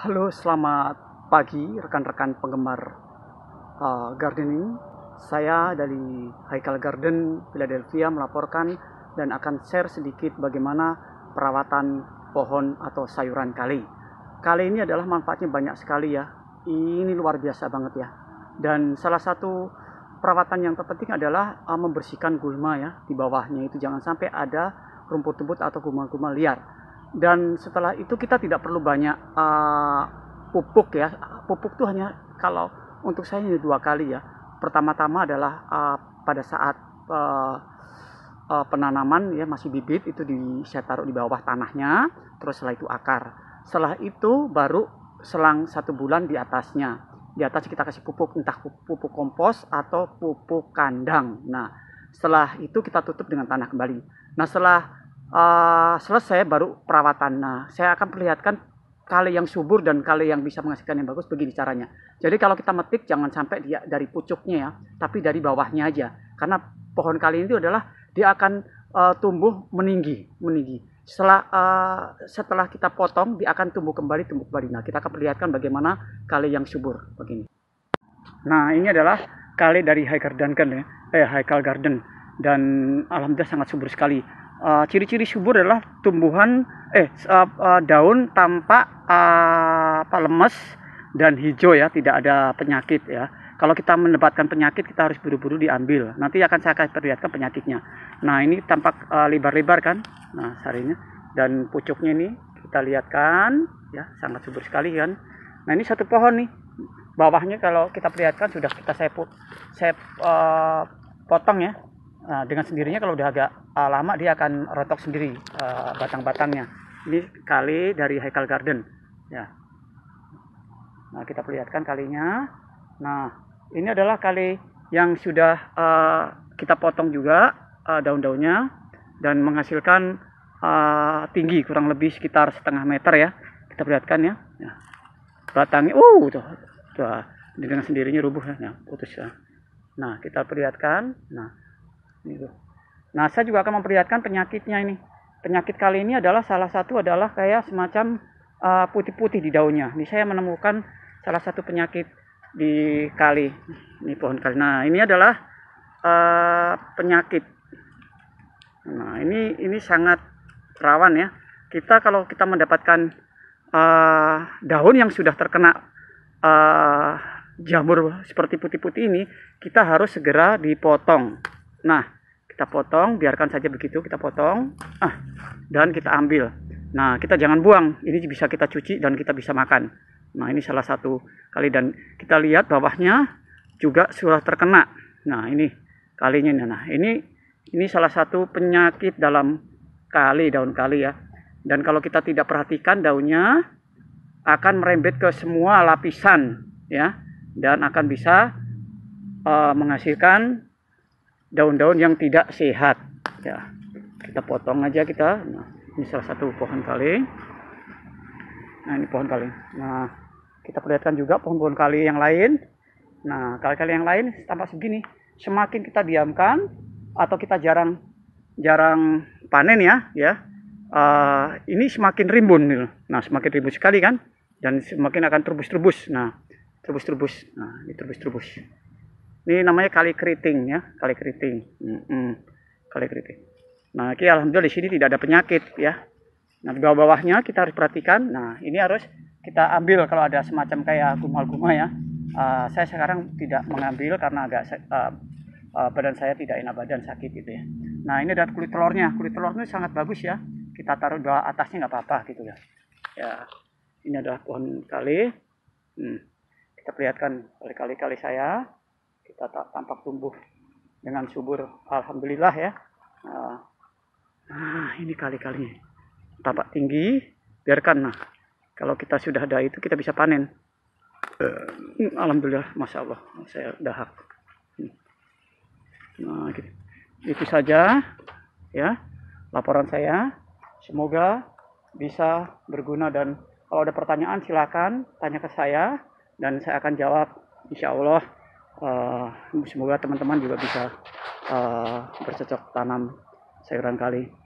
Halo, selamat pagi rekan-rekan penggemar gardening. Saya dari Haikal Garden Philadelphia melaporkan dan akan share sedikit bagaimana perawatan pohon atau sayuran kale. Kale ini adalah manfaatnya banyak sekali ya. Ini luar biasa banget ya. Dan salah satu perawatan yang terpenting adalah membersihkan gulma ya di bawahnya, itu jangan sampai ada rumput-rumput atau gulma-gulma liar. Dan setelah itu kita tidak perlu banyak pupuk ya. Pupuk tuh hanya kalau untuk saya hanya 2 kali ya. Pertama-tama adalah pada saat penanaman ya, masih bibit, itu saya taruh di bawah tanahnya. Terus setelah itu akar. Setelah itu baru selang 1 bulan di atasnya. Di atas kita kasih pupuk, entah pupuk kompos atau pupuk kandang. Nah, setelah itu kita tutup dengan tanah kembali. Nah, setelah selesai baru perawatan. Nah, saya akan perlihatkan kale yang subur dan kale yang bisa menghasilkan yang bagus begini caranya. Jadi kalau kita metik jangan sampai dia dari pucuknya ya, tapi dari bawahnya aja. Karena pohon kale itu adalah dia akan tumbuh meninggi. Setelah kita potong dia akan tumbuh kembali. Nah, kita akan perlihatkan bagaimana kale yang subur begini. Nah, ini adalah kale dari Haikal Garden dan alhamdulillah sangat subur sekali. Ciri-ciri subur adalah tumbuhan daun tampak lemes dan hijau ya, tidak ada penyakit ya. Kalau kita mendapatkan penyakit kita harus buru-buru diambil. Nanti akan saya perlihatkan penyakitnya. Nah, ini tampak lebar-lebar kan. Nah, sarinya dan pucuknya ini kita lihatkan ya, sangat subur sekali kan. Nah, ini satu pohon nih. Bawahnya kalau kita perlihatkan sudah saya potong ya. Nah, dengan sendirinya kalau udah agak lama dia akan rontok sendiri batang-batangnya. Ini kale dari Haikal Garden ya. Nah, kita perlihatkan kalenya. Nah, ini adalah kale yang sudah kita potong juga daun-daunnya dan menghasilkan tinggi kurang lebih sekitar 1,5 meter ya. Kita perlihatkan ya. Batangnya tuh dengan sendirinya rubuh ya, putus ya. Nah, kita perlihatkan. Nah, saya juga akan memperlihatkan penyakitnya ini. Penyakit kali ini adalah salah satu adalah kayak semacam putih-putih di daunnya. Ini saya menemukan salah satu penyakit di kali, ini pohon kali. Nah, ini adalah penyakit. Nah, ini sangat rawan ya. Kalau kita mendapatkan daun yang sudah terkena jamur seperti putih-putih ini, kita harus segera dipotong. Nah, kita potong, biarkan saja begitu, kita potong dan kita ambil. Nah, kita jangan buang, ini bisa kita cuci dan kita bisa makan. Nah, ini salah satu kali dan kita lihat bawahnya juga sudah terkena. Nah, ini kalinya. Nah, ini salah satu penyakit dalam daun kali ya. Dan kalau kita tidak perhatikan, daunnya akan merembet ke semua lapisan ya, dan akan bisa menghasilkan daun-daun yang tidak sehat ya. Kita potong aja kita. Nah, ini salah satu pohon kale. Nah, ini pohon kale. Nah, kita perlihatkan juga pohon-pohon kale yang lain. Nah, kale-kale yang lain tampak segini. Semakin kita diamkan atau kita jarang panen ya, ini semakin rimbun gitu. Nah, semakin rimbun sekali kan, dan semakin akan terubus-terubus. Nah, terubus-terubus. Nah, ini terubus-terubus. Ini namanya kali keriting ya, kali keriting. Kali keriting. Nah, ini alhamdulillah di sini tidak ada penyakit ya. Nah, di bawah-bawahnya kita harus perhatikan. Nah, ini harus kita ambil kalau ada semacam kayak guma-guma ya. Saya sekarang tidak mengambil karena agak badan saya tidak enak badan, sakit gitu ya. Nah, ini ada kulit telurnya. Kulit telurnya sangat bagus ya. Kita taruh di bawah atasnya nggak apa-apa gitu ya. Ya, ini adalah pohon kale. Kita perlihatkan kali-kali saya. Kita tampak tumbuh dengan subur, alhamdulillah ya. Ini kali-kalinya tampak tinggi, biarkan. Nah, kalau kita sudah ada itu kita bisa panen. Alhamdulillah, masya Allah, saya dahak. Nah, gitu. Itu saja ya laporan saya. Semoga bisa berguna, dan kalau ada pertanyaan silakan tanya ke saya dan saya akan jawab, insya Allah. Semoga teman-teman juga bisa bercocok tanam sayuran kale.